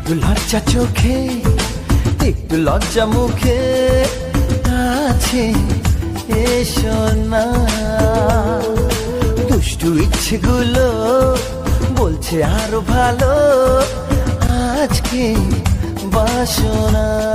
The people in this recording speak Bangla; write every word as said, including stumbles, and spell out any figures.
একটু লজ্জা চোখে একটু লজ্জা মুখে আছে এসো না। দুষ্টু ইচ্ছেগুলো বলছে আরো ভালো আজকে বাসনা।